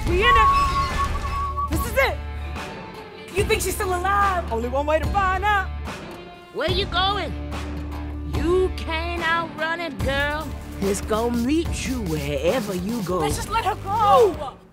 We in it. This is it. You think she's still alive? Only one way to find out. Where you going? You can't outrun it, girl. It's gonna meet you wherever you go. Let's just let her go.